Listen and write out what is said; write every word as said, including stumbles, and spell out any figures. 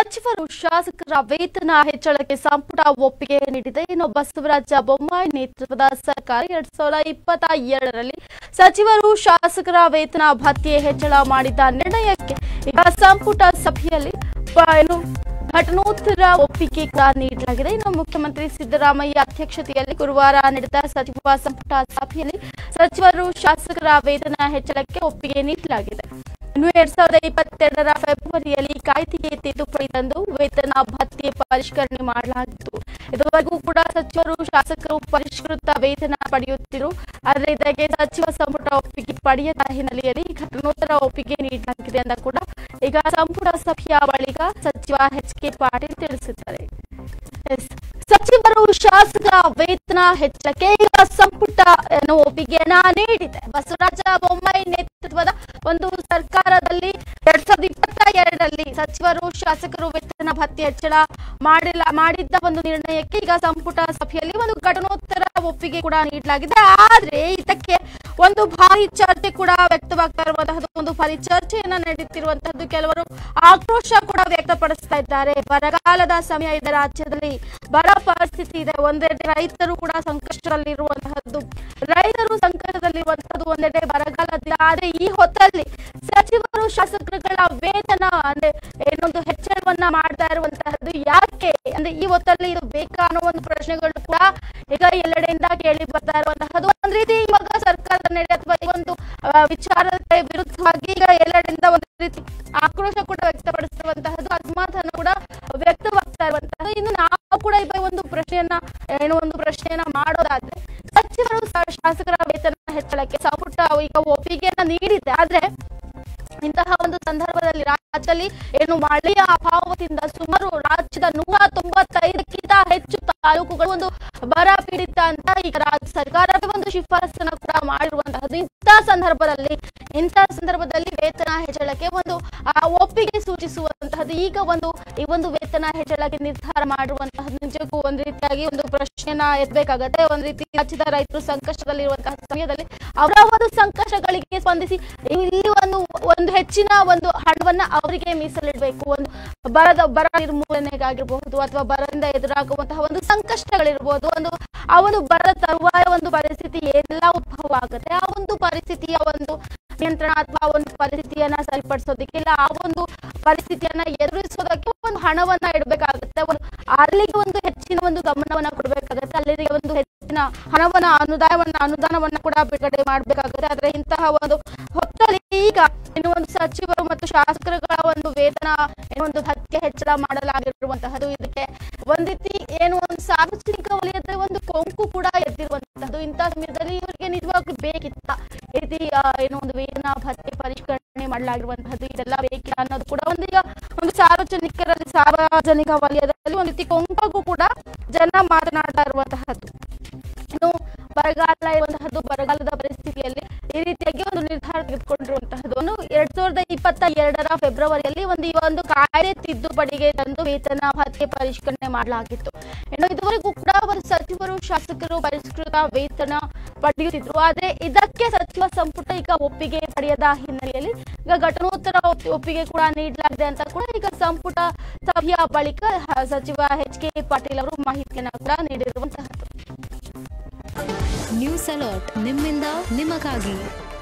ಸಚಿವರು ಶಾಸಕರ ವೇತನ ಹೆಚ್ಚಳಕ್ಕೆ ಸಂಪುಟ ಒಪ್ಪಿಗೆ ನೀಡಿದೆ. ಇನ್ನು ಬಸವರಾಜ ಬೊಮ್ಮಾಯಿ ನೇತೃತ್ವದ ಸರ್ಕಾರ ಎರಡ್ ಸಾವಿರದ ಇಪ್ಪತ್ತ ಎರಡರಲ್ಲಿ ಸಚಿವರು ಶಾಸಕರ ವೇತನ ಭತ್ಯೆ ಹೆಚ್ಚಳ ಮಾಡಿದ ನಿರ್ಣಯಕ್ಕೆ ಈಗ ಸಂಪುಟ ಸಭೆಯಲ್ಲಿ ಘಟನೋತ್ತರ ಒಪ್ಪಿಗೆ ನೀಡಲಾಗಿದೆ. ಇನ್ನು ಮುಖ್ಯಮಂತ್ರಿ ಸಿದ್ದರಾಮಯ್ಯ ಅಧ್ಯಕ್ಷತೆಯಲ್ಲಿ ಗುರುವಾರ ನಡೆದ ಸಚಿವ ಸಂಪುಟ ಸಭೆಯಲ್ಲಿ ಸಚಿವರು ಶಾಸಕರ ವೇತನ ಹೆಚ್ಚಳಕ್ಕೆ ಒಪ್ಪಿಗೆ ನೀಡಲಾಗಿದೆ. ಇನ್ನು ಎರಡ್ ಸಾವಿರದ ಇಪ್ಪತ್ತೆರಡರ ಫೆಬ್ರವರಿಯಲ್ಲಿ ಕಾಯ್ದೆಗೆ ತಿದ್ದುಪಡಿ ತಂದು ವೇತನ ಭತ್ಯೆ ಪರಿಷ್ಕರಣೆ ಮಾಡಲಾಗಿತ್ತು. ಇದುವರೆಗೂ ಕೂಡ ಸಚಿವರು ಶಾಸಕರು ಪರಿಷ್ಕೃತ ವೇತನ ಪಡೆಯುತ್ತಿದ್ದರು. ಆದರೆ ಇದಕ್ಕೆ ಸಚಿವ ಸಂಪುಟ ಒಪ್ಪಿಗೆ ಪಡೆಯದ ಹಿನ್ನೆಲೆಯಲ್ಲಿ ಘಟನೋತ್ತರ ಒಪ್ಪಿಗೆ ನೀಡಲಾಗಿದೆ ಅಂತ ಕೂಡ ಈಗ ಸಂಪುಟ ಸಭೆಯ ಬಳಿಕ ಸಚಿವ ಎಚ್ ಕೆ ಪಾಟೀಲ್ ತಿಳಿಸಿದ್ದಾರೆ. ಸಚಿವರು ಶಾಸಕರ ವೇತನ ಹೆಚ್ಚಳಕ್ಕೆ ಈಗ ಸಂಪುಟ ಒಪ್ಪಿಗೆಯನ್ನ ನೀಡಿದೆ. ಬಸವರಾಜ ಬೊಮ್ಮಾಯಿ ನೇತೃತ್ವದ ಒಂದು ಸರ್ಕಾರದಲ್ಲಿ ಎರಡ್ ಸಾವಿರದ ಇಪ್ಪತ್ತ ಎರಡರಲ್ಲಿ ಸಚಿವರು ಶಾಸಕರು ವೇತನ ಭತ್ಯೆ ಹೆಚ್ಚಳ ಮಾಡಿಲ್ಲ ಮಾಡಿದ್ದ ಒಂದು ನಿರ್ಣಯಕ್ಕೆ ಈಗ ಸಂಪುಟ ಸಭೆಯಲ್ಲಿ ಒಂದು ಘಟನೋತ್ತರ ಒಪ್ಪಿಗೆ ಕೂಡ ನೀಡಲಾಗಿದೆ. ಆದ್ರೆ ಇದಕ್ಕೆ ಒಂದು ಭಾರಿ ಚರ್ಚೆ ಕೂಡ ವ್ಯಕ್ತವಾಗ್ತಾ ಇರುವಂತಹದ್ದು, ಒಂದು ಭಾರಿ ಚರ್ಚೆಯನ್ನ ನಡೆಯುತ್ತಿರುವಂತಹದ್ದು, ಕೆಲವರು ಆಕ್ರೋಶ ಕೂಡ ವ್ಯಕ್ತಪಡಿಸ್ತಾ ಇದ್ದಾರೆ. ಬರಗಾಲದ ಸಮಯ ಇದೆ, ರಾಜ್ಯದಲ್ಲಿ ಬರ ಪರಿಸ್ಥಿತಿ ಇದೆ. ಒಂದೆಡೆ ರೈತರು ಕೂಡ ಸಂಕಷ್ಟದಲ್ಲಿರುವಂತಹದ್ದು, ರೈತರು ಸಂಕಷ್ಟದಲ್ಲಿರುವಂತಹದ್ದು ಒಂದೆಡೆ ಬರಗಾಲದಿಂದ. ಆದ್ರೆ ಈ ಹೊತ್ತಲ್ಲಿ ಸಚಿವರು ಶಾಸಕರುಗಳ ವೇತನ ಅಂದ್ರೆ ಏನೊಂದು ಹೆಚ್ಚಳವನ್ನ ಮಾಡ್ತಾ ಇರುವಂತಹದ್ದು ಯಾಕೆ ಅಂದ್ರೆ ಈ ಹೊತ್ತಲ್ಲಿ ಇದು ಬೇಕಾ ಅನ್ನೋ ಒಂದು ಪ್ರಶ್ನೆಗಳು ಕೂಡ ಈಗ ಎಲ್ಲೆಡೆಯಿಂದ ಕೇಳಿ ಬರ್ತಾ ಇರುವಂತಹದ್ದು. ಒಂದ್ ರೀತಿ ಇವಾಗ ಸರ್ಕಾರದ ನಡೆ ಅಥವಾ ಈ ಒಂದು ವಿಚಾರಕ್ಕೆ ವಿರುದ್ಧವಾಗಿ ಈಗ ಎಲ್ಲೆಡೆಯಿಂದ ಒಂದು ರೀತಿ ಆಕ್ರೋಶ ಕೂಡ ವ್ಯಕ್ತಪಡಿಸಿರುವಂತಹದ್ದು, ಅಸಮಾಧಾನ ಕೂಡ ವ್ಯಕ್ತವಾಗ್ತಾ ಇರುವಂತಹದ್ದು. ಇನ್ನು ನಾವು ಕೂಡ ಈಗ ಒಂದು ಪ್ರಶ್ನೆಯನ್ನ ಏನೋ ಒಂದು ಪ್ರಶ್ನೆಯನ್ನ ಮಾಡೋದಾದ್ರೆ, ಸಚಿವರು ಶಾಸಕರ ವೇತನ ಹೆಚ್ಚಳಕ್ಕೆ ಸಂಪುಟ ಈಗ ಒಪ್ಪಿಗೆಯನ್ನ ನೀಡಿದೆ. ಆದ್ರೆ ಇಂತಹ ಒಂದು ಸಂದರ್ಭದಲ್ಲಿ ರಾಜ್ಯದಲ್ಲಿ ಏನು ಮಳೆಯ ಅಭಾವದಿಂದ ಸುಮಾರು ರಾಜ್ಯದ ನೂರ ತೊಂಬತ್ತೈದಕ್ಕಿಂತ ಹೆಚ್ಚು ತಾಲೂಕುಗಳು ಒಂದು ಬರ ಪೀಡಿತ ಅಂತ ಈಗ ರಾಜ್ಯ ಸರ್ಕಾರವೇ ಒಂದು ಶಿಫಾರಸನ್ನ ಕೂಡ ಮಾಡಿರುವಂತಹದ್ದು. ಇಂತಹ ಸಂದರ್ಭದಲ್ಲಿ ಇಂತಹ ಸಂದರ್ಭದಲ್ಲಿ ವೇತನ ಹೆಚ್ಚಳಕ್ಕೆ ಒಂದು ಒಪ್ಪಿಗೆ ಸೂಚಿಸುವಂತಹದ್ದು, ಈಗ ಒಂದು ಈ ಒಂದು ವೇತನ ಹೆಚ್ಚಳಕ್ಕೆ ನಿರ್ಧಾರ ಮಾಡಿರುವಂತಹದ್ದು ನಿಜಕ್ಕೂ ಒಂದು ರೀತಿಯಾಗಿ ಒಂದು ಪ್ರಶ್ನೆಯನ್ನ ಎತ್ತಬೇಕಾಗತ್ತೆ. ಒಂದ್ ರೀತಿ ರಾಜ್ಯದ ರೈತರು ಸಂಕಷ್ಟದಲ್ಲಿರುವಂತಹ ಸಮಯದಲ್ಲಿ ಅವರ ಒಂದು ಸಂಕಷ್ಟಗಳಿಗೆ ಸ್ಪಂದಿಸಿ ಇಲ್ಲಿ ಒಂದು ಒಂದು ಹೆಚ್ಚಿನ ಒಂದು ಹಣವನ್ನ ಅವರಿಗೆ ಮೀಸಲಿಡಬೇಕು. ಒಂದು ಬರದ ಬರ ನಿರ್ಮೂಲನೆಗಾಗಿರಬಹುದು ಅಥವಾ ಬರದಿಂದ ಎದುರಾಗುವಂತಹ ಒಂದು ಸಂಕಷ್ಟಗಳಿರ್ಬೋದು, ಒಂದು ಆ ಒಂದು ಬರ ತರುವಾಯ ಒಂದು ಪರಿಸ್ಥಿತಿ ಎಲ್ಲ ಉದ್ಭವ ಆಗುತ್ತೆ. ಆ ಒಂದು ಪರಿಸ್ಥಿತಿಯ ಒಂದು ನಿಯಂತ್ರಣ ಅಥವಾ ಒಂದು ಪರಿಸ್ಥಿತಿಯನ್ನ ಸರಿಪಡಿಸೋದಕ್ಕೆ ಇಲ್ಲ ಆ ಒಂದು ಪರಿಸ್ಥಿತಿಯನ್ನ ಎದುರಿಸೋದಕ್ಕೆ ಒಂದು ಹಣವನ್ನ ಇಡಬೇಕಾಗುತ್ತೆ. ಒಂದು ಅಲ್ಲಿಗೆ ಒಂದು ಹೆಚ್ಚಿನ ಒಂದು ಗಮನವನ್ನ ಕೊಡಬೇಕಾಗುತ್ತೆ. ಅಲ್ಲಿಗೆ ಒಂದು ಹೆಚ್ಚಿನ ಹಣವನ್ನ ಅನುದಾನವನ್ನ ಅನುದಾನವನ್ನ ಕೂಡ ಬಿಡುಗಡೆ ಮಾಡಬೇಕಾಗುತ್ತೆ. ಆದ್ರೆ ಇಂತಹ ಒಂದು ಹೊತ್ತಲ್ಲಿ ಈಗ ಇನ್ನು ಒಂದು ಸಚಿವರು ಮತ್ತು ಶಾಸಕರುಗಳ ಒಂದು ವೇತನ ಒಂದು ಭತ್ಯೆ ಹೆಚ್ಚಳ ಮಾಡಲಾಗಿರುವಂತಹದ್ದು, ಇದಕ್ಕೆ ಒಂದ್ ರೀತಿ ಏನು ಒಂದು ಸಾರ್ವಜನಿಕ ವಲಯದ ಒಂದು ಕೊಂಕು ಕೂಡ ಎದ್ದಿರುವಂತಹದ್ದು. ಇಂತಹ ಸಮಯದಲ್ಲಿ ಇವರಿಗೆ ನಿಜವಾಗ್ಲೂ ಬೇಕಿತ್ತ ಈ ರೀತಿ ಏನೋ ಒಂದು ವೇತನ ಭತ್ಯೆ ಪರಿಷ್ಕರಣೆ ಮಾಡಲಾಗಿರುವಂತಹದ್ದು, ಇದೆಲ್ಲ ಬೇಕಿಲ್ಲ ಅನ್ನೋದು ಕೂಡ ಒಂದು ಈಗ ಒಂದು ಸಾರ್ವಜನಿಕರಲ್ಲಿ ಸಾರ್ವಜನಿಕ ವಲಯದಲ್ಲಿ ಒಂದು ರೀತಿ ಕೊಂಕಾಗೂ ಕೂಡ ಜನ ಮಾತನಾಡ್ತಾ ಇರುವಂತಹದ್ದು. ಇನ್ನು ಬರಗಾಲ ಇರುವಂತಹದ್ದು, ಬರಗಾಲದ ಪರಿಸ್ಥಿತಿಯಲ್ಲಿ ಈ ರೀತಿಯಾಗಿ ಒಂದು ನಿರ್ಧಾರ ತೆಗೆದುಕೊಂಡಿರುವಂತಹದ್ದು ಎರಡ್ ಸಾವಿರದ ಇಪ್ಪತ್ತ ಎರಡರ ಫೆಬ್ರವರಿಯಲ್ಲಿ ಒಂದು ಈ ಒಂದು ಕಾಯ್ದೆ ತಿದ್ದುಪಡಿಗೆ ತಂದು ವೇತನ ಭತ್ಯೆ ಪರಿಷ್ಕರಣೆ ಮಾಡಲಾಗಿತ್ತು. ಇನ್ನು ಇದುವರೆಗೂ ಕೂಡ ಒಂದು ಸಚಿವರು ಶಾಸಕರು ಪರಿಷ್ಕೃತ ವೇತನ ಪಡೆಯುತ್ತಿದ್ರು. ಆದ್ರೆ ಇದಕ್ಕೆ ಸಚಿವ ಸಂಪುಟ ಈಗ ಒಪ್ಪಿಗೆ ಪಡೆಯದ ಹಿನ್ನೆಲೆಯಲ್ಲಿ ಈಗ ಘಟನೋತ್ತರ ಒಪ್ಪಿಗೆ ಕೂಡ ನೀಡಲಾಗಿದೆ ಅಂತ ಕೂಡ ಈಗ ಸಂಪುಟ ಸಭೆಯ ಬಳಿಕ ಸಚಿವ ಎಚ್ ಕೆ ಪಾಟೀಲ್ ಅವರು ಮಾಹಿತಿಯನ್ನ ಕೂಡ ನೀಡಿರುವಂತಹದ್ದು. ನ್ಯೂಸ್ ಅಲರ್ಟ್ ನಿಮ್ಮಿಂದ ನಿಮಗಾಗಿ.